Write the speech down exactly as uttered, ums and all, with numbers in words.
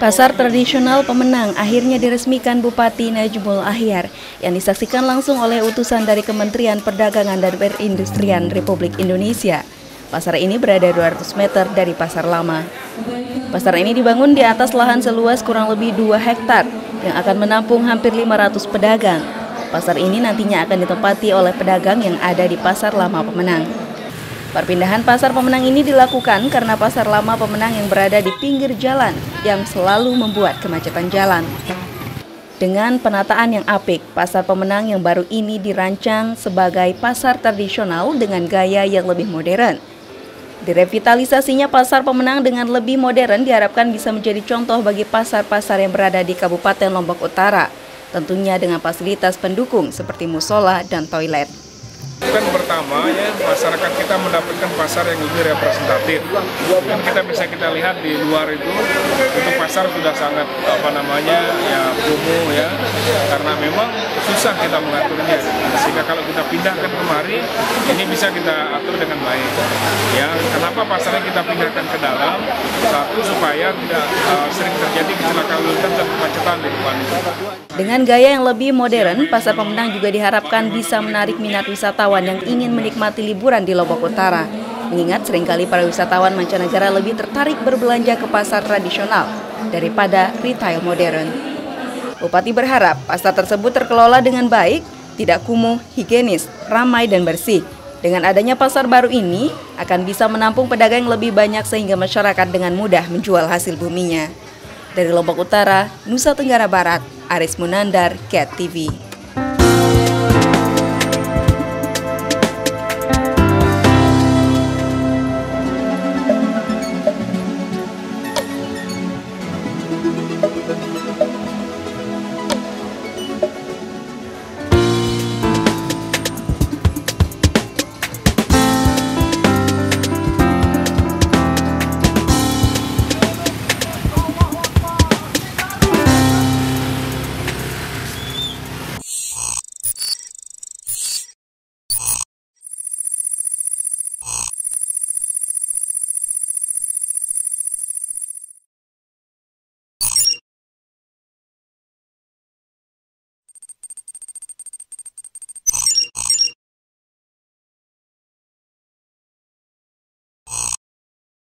Pasar tradisional Pemenang akhirnya diresmikan Bupati Najmul Ahyar yang disaksikan langsung oleh utusan dari Kementerian Perdagangan dan Perindustrian Republik Indonesia. Pasar ini berada dua ratus meter dari pasar lama. Pasar ini dibangun di atas lahan seluas kurang lebih dua hektar yang akan menampung hampir lima ratus pedagang. Pasar ini nantinya akan ditempati oleh pedagang yang ada di Pasar Lama Pemenang. Perpindahan Pasar Pemenang ini dilakukan karena Pasar Lama Pemenang yang berada di pinggir jalan yang selalu membuat kemacetan jalan. Dengan penataan yang apik, Pasar Pemenang yang baru ini dirancang sebagai pasar tradisional dengan gaya yang lebih modern. Direvitalisasinya Pasar Pemenang dengan lebih modern diharapkan bisa menjadi contoh bagi pasar-pasar yang berada di Kabupaten Lombok Utara, tentunya dengan fasilitas pendukung seperti musola dan toilet. Kan pertama ya masyarakat kita mendapatkan pasar yang lebih representatif. Dan kita bisa kita lihat di luar itu untuk pasar sudah sangat apa namanya ya kumuh ya, karena memang susah kita mengaturnya. Sehingga kalau kita pindahkan kemari ini bisa kita atur dengan baik. Ya, kenapa pasarnya kita pindahkan ke dalam? Satu supaya tidak uh, sering terjadi kecelakaan lalu lintas dan kemacetan di depan. Dengan gaya yang lebih modern, Pasar Pemenang juga diharapkan bisa menarik minat wisatawan yang ingin menikmati liburan di Lombok Utara. Mengingat seringkali para wisatawan mancanegara lebih tertarik berbelanja ke pasar tradisional daripada retail modern. Bupati berharap pasar tersebut terkelola dengan baik, tidak kumuh, higienis, ramai dan bersih. Dengan adanya pasar baru ini akan bisa menampung pedagang yang lebih banyak sehingga masyarakat dengan mudah menjual hasil buminya. Dari Lombok Utara, Nusa Tenggara Barat, Aris Munandar, Cat T V.